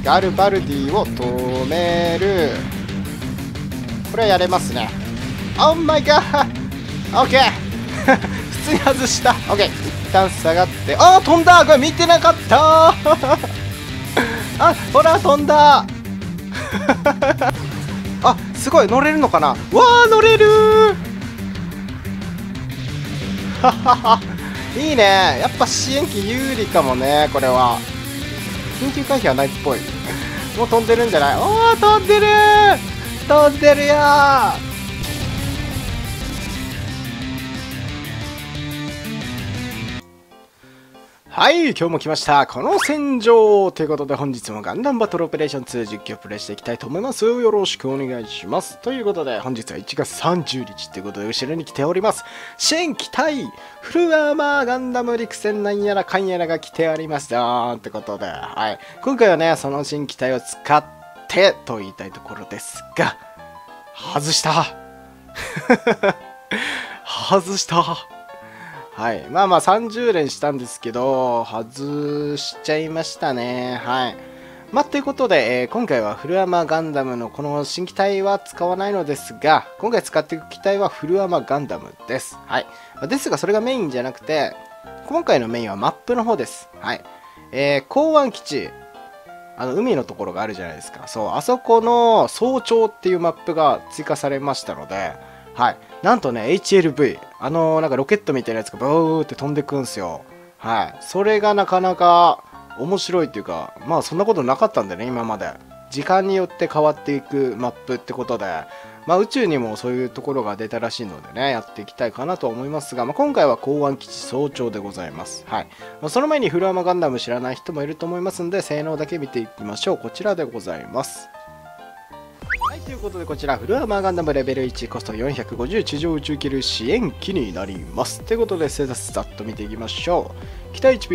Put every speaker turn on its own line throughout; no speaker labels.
ガルバルディを止める。これはやれますね。オーマイガー。オッケー。普通に外した。オッケー。一旦下がって、あー飛んだ。これ見てなかったあ、ほら飛んだあ、すごい乗れるのかな。わー乗れるはははいいね。やっぱ支援機有利かもね。これは緊急回避はないっぽい。もう飛んでるんじゃない。おー飛んでる飛んでるよー。はい、今日も来ました。この戦場ということで、本日もガンダムバトルオペレーション2実況プレイしていきたいと思います。よろしくお願いします。ということで、本日は1月30日ということで、後ろに来ております。新機体、フルアーマーガンダム陸戦なんやらかんやらが来ておりますよってことで、はい。今回はね、その新機体を使ってと言いたいところですが、外した外したはい、まあ30連したんですけど、外しちゃいましたね。はい。まあ、ということで、今回はフルアーマーガンダムのこの新機体は使わないのですが、今回使っていく機体はフルアーマーガンダムです。はい。ですが、それがメインじゃなくて、今回のメインはマップの方です。はい。港湾基地、海のところがあるじゃないですか。そう、あそこの早朝っていうマップが追加されましたので、はい。なんとね、HLV、なんかロケットみたいなやつがブーって飛んでくんすよ。はい。それがなかなか面白いっていうか、まあそんなことなかったんでね、今まで。時間によって変わっていくマップってことで、まあ宇宙にもそういうところが出たらしいのでね、やっていきたいかなと思いますが、まあ、今回は港湾基地早朝でございます。はい。まあ、その前にフルアーマーガンダム知らない人もいると思いますんで、性能だけ見ていきましょう。こちらでございます。はい、ということでこちらフルアーマーガンダムレベル1コスト450地上宇宙キル支援機になります。ということでステータスざっと見ていきましょう。機体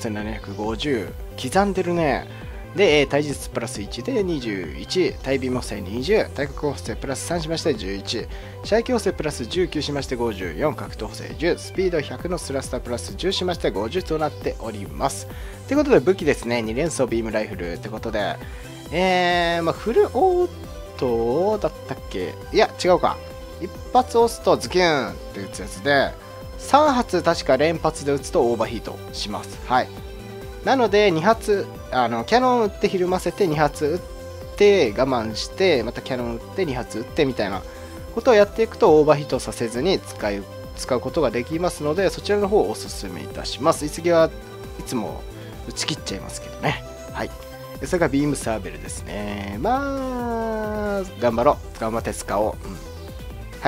HP15750 刻んでるね。で、対実プラス1で21、対ビーム補正20、対角補正プラス3しまして11、射撃補正プラス19しまして54、格闘補正10、スピード100のスラスタープラス10しまして50となっております。ということで武器ですね、2連装ビームライフルということで、フルオートだったっけ。いや違うか。一発押すとズキューンって打つやつで、3発確か連発で打つとオーバーヒートします。はい。なので2発キャノン打ってひるませて2発打って我慢してまたキャノン打って2発打ってみたいなことをやっていくとオーバーヒートさせずに使うことができますので、そちらの方をおすすめいたします。次はいつも打ち切っちゃいますけどね。はい。それがビームサーベルですね。まあ頑張ろう、頑張って使おう。はい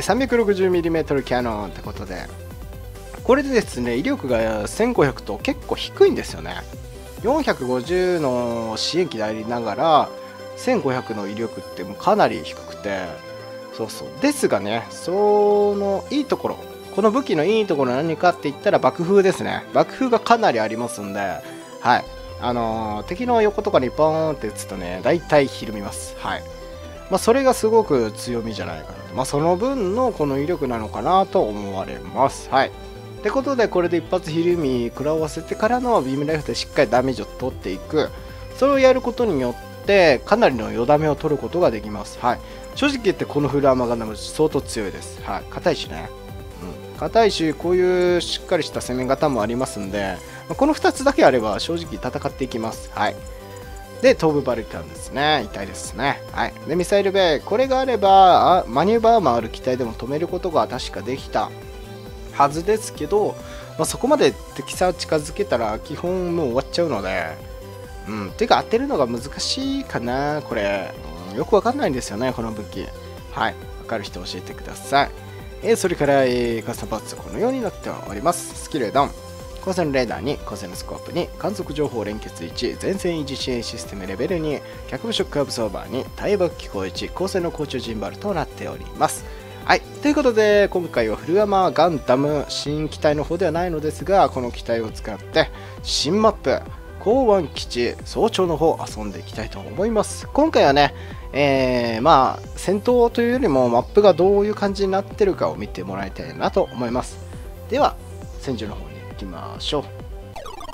。360mm キャノンってことで、これでですね、威力が1500と結構低いんですよね。450の支援機でありながら、1500の威力ってもうかなり低くて、そうそう。ですがね、そのいいところ、この武器のいいところは何かって言ったら爆風ですね。爆風がかなりありますんで、はい。敵の横とかにポーンって打つとね、大体ひるみます。はい。まあ、それがすごく強みじゃないかなと。まあ、その分のこの威力なのかなと思われます。はい。ってことで、これで一発ひるみ食らわせてからのビームライフでしっかりダメージを取っていく。それをやることによって、かなりのよだめを取ることができます。はい。正直言って、このフルアーマーガンダム相当強いです。はい。硬いしね。硬いし、こういうしっかりした攻め方もありますんで、この2つだけあれば正直戦っていきます。はい。で、頭部バルカンですね。痛いですね。はい。で、ミサイルベイ。これがあれば、マニューバーマンある機体でも止めることが確かできたはずですけど、まあ、そこまで敵さ近づけたら基本もう終わっちゃうので、ていうか当てるのが難しいかな、これ。よくわかんないんですよね、この武器。はい。わかる人教えてください。それから、カスタムパーツこのようになっております。スキルドン。光線レーダーに光線のスコープに観測情報連結1、前線維持支援システムレベル2、脚部ショックアブソーバーに対爆機構1、光線の空中ジンバルとなっております。はい。ということで、今回はフルアーマーガンダム新機体の方ではないのですが、この機体を使って新マップ、港湾基地早朝の方遊んでいきたいと思います。今回はね、まあ戦闘というよりもマップがどういう感じになってるかを見てもらいたいなと思います。では、戦場の方に行きましょう。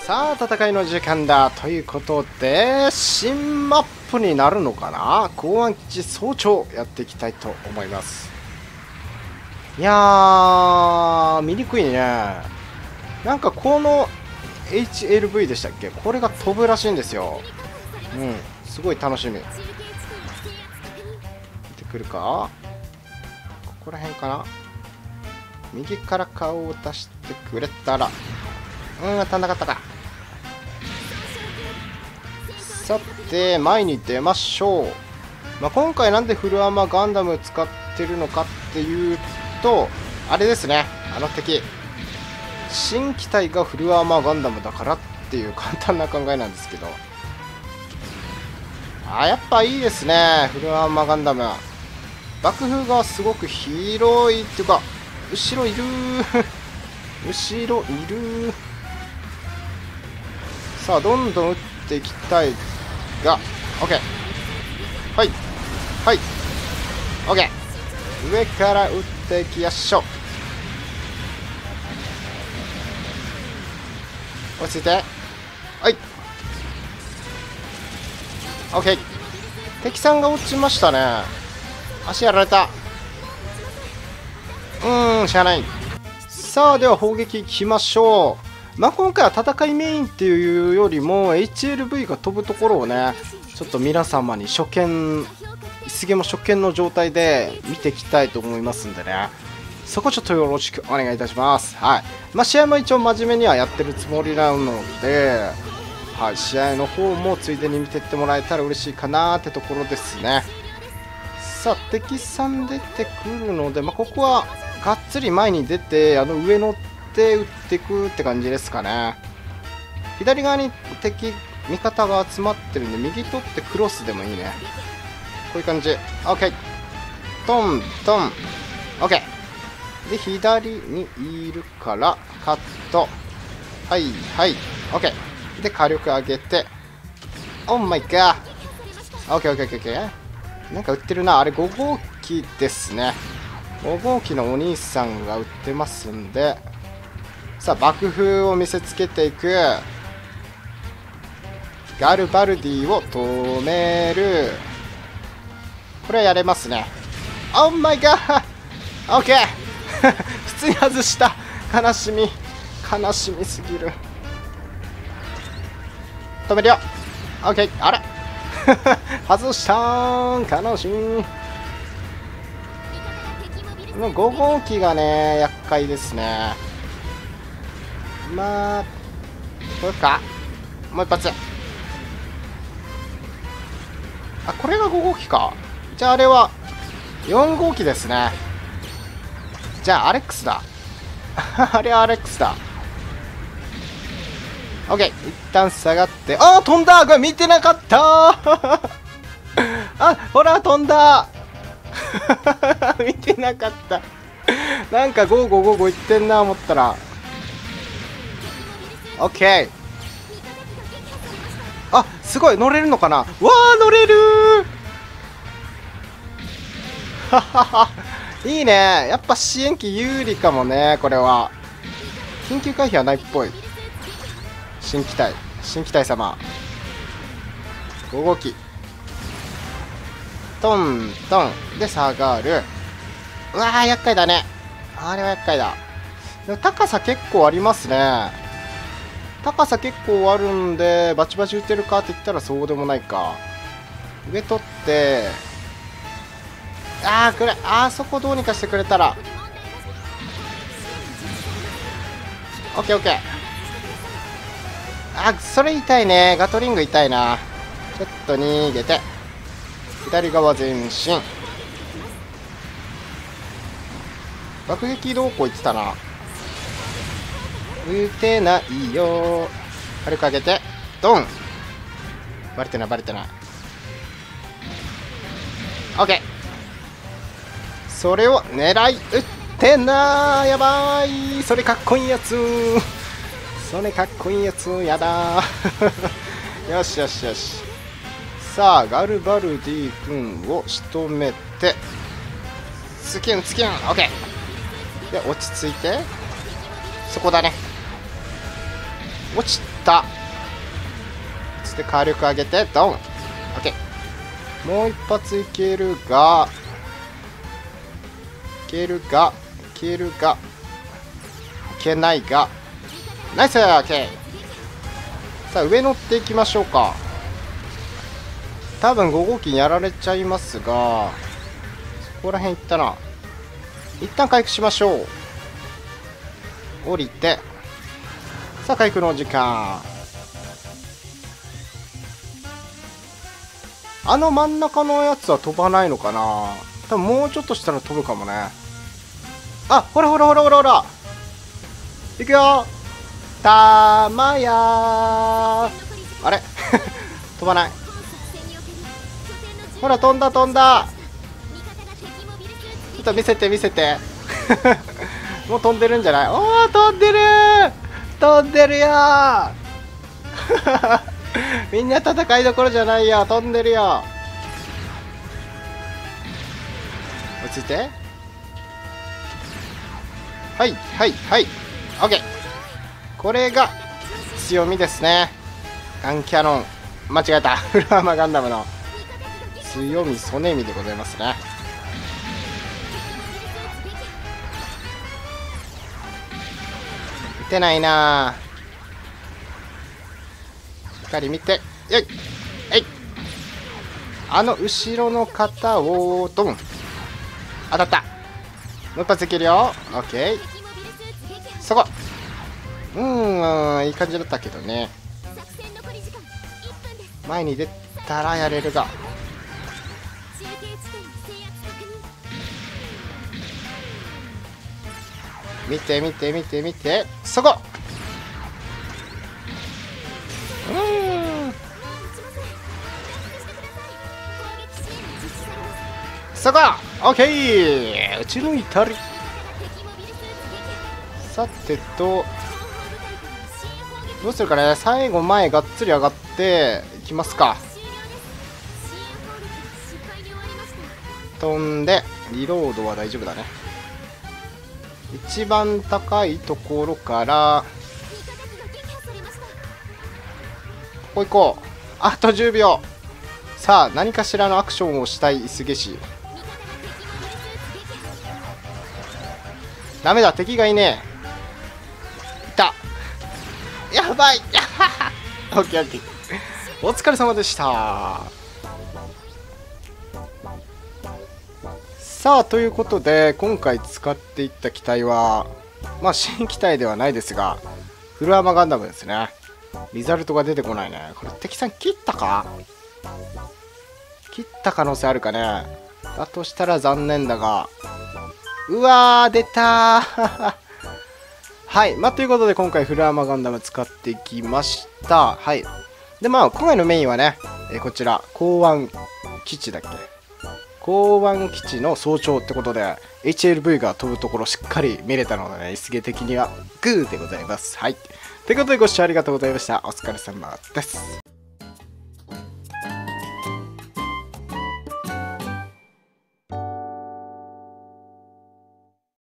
さあ戦いの時間だということで、新マップになるのかな。公安基地早朝やっていきたいと思います。いやー見にくいね。なんかこの HLV でしたっけ、これが飛ぶらしいんですよ。すごい楽しみ。出てくるか、ここら辺かな。右から顔を出してくれたら、当たんなかったか。さて前に出ましょう。今回なんでフルアーマーガンダム使ってるのかっていうと、あれですね、あの敵新機体がフルアーマーガンダムだからっていう簡単な考えなんですけど、やっぱいいですね、フルアーマーガンダム。爆風がすごく広いっていうか、後ろいる後ろいる。さあどんどん撃っていきたいが、 OK、 はいはい OK、 上から撃っていきましょう。落ち着いて、はい OK。 敵さんが落ちましたね。足やられた。しゃあない。さあでは砲撃いきましょう。今回は戦いメインっていうよりも HLV が飛ぶところをね、ちょっと皆様に初見、薄毛も初見の状態で見ていきたいと思いますんでね、そこちょっとよろしくお願いいたします。はい。試合も一応真面目にはやってるつもりなので、はい、試合の方もついでに見てってもらえたら嬉しいかなってところですね。さあ敵さん出てくるので、ここはがっつり前に出て、上乗って打っていくって感じですかね。左側に味方が集まってるんで、右取ってクロスでもいいね。こういう感じ。 OK、 トントン OK で、左にいるからカット、はいはい OK で、火力上げて、オーマイガー OKOKOK。 なんか売ってるな、あれ5号機ですね。5号機のお兄さんが売ってますんで、さあ爆風を見せつけていく。ガルバルディを止める。これはやれますね。オーマイガー OK 普通に外した。悲しみすぎる。止めるよ。 OK、 あれ外したーん、悲しい。この5号機がね厄介ですね。これか、もう一発。これが5号機か。じゃああれは4号機ですね。じゃあアレックスだあれはアレックスだ。 OK、 一旦下がって、飛んだ。これ見てなかったほら飛んだ見てなかった。なんか5555いってんな思ったら OK。 すごい乗れるのかな。わー乗れるーいいね。やっぱ支援機有利かもね。これは緊急回避はないっぽい。新機体様5号機トントンで下がる。うわー厄介だね。あれは厄介だ。でも高さ結構ありますね。高さ結構あるんで、バチバチ打てるかって言ったらそうでもないか。上取って、これそこどうにかしてくれたら OKOK。 それ痛いね。ガトリング痛いな。ちょっと逃げて、左側前進。爆撃どこ行ってたな。撃てないよ。火力上げてドン。バレてない。OK。 それを狙い撃ってな。やばい。それかっこいいやつやだよし。さあガルバルディ君を仕留めて、スキュン OK で落ち着いて、そこだね。落ちた。そして火力上げてドン。オッケー。もう一発いけるがいけないが、ナイス。オッケー。さあ上乗っていきましょうか。多分5号機にやられちゃいますが、そこら辺いったな。一旦回復しましょう。降りて、さあ回復の時間。あの真ん中のやつは飛ばないのかな。多分もうちょっとしたら飛ぶかもね。あ、ほらほらほらほらほら、いくよ。たまやー。あれ飛ばない。ほら飛んだ飛んだ。ちょっと見せて見せてもう飛んでるんじゃない？おー、飛んでるー、飛んでるよーみんな戦いどころじゃないよ、飛んでるよ。落ち着いて。はいはいはい、オッケー。これが強みですね。ガンキャノン、間違えたフルアーマーガンダムの強み、ソネミでございますね。打てないな。しっかり見て、よいえい。あの後ろの方をドン。当たった。もう一発いけるよ。オッケー。そこ。いい感じだったけどね。前に出たらやれるが。見て見て見て見て、そこ。そこ。オッケー。打ち抜いたり。さてと、どうするかね。最後前がっつり上がっていきますか。飛んでリロードは大丈夫だね。一番高いところからここ行こう。あと10秒。さあ何かしらのアクションをしたいイスゲシ。ダメだ、敵がいねえ。いた。やばいオッケーオッケー、お疲れ様でした。さあということで、今回使っていった機体はまあ新機体ではないですが、フルアーマーガンダムですね。リザルトが出てこないね。これ敵さん切ったか、切った可能性あるかね。だとしたら残念だが、うわー出たーはい、ということで今回フルアーマーガンダム使っていきました。はい。で今回のメインはね、こちら港湾基地だっけ、港湾基地の早朝ってことで HLV が飛ぶところしっかり見れたのでね、一芸的にはグーでございます。はい。ということでご視聴ありがとうございました。お疲れ様です。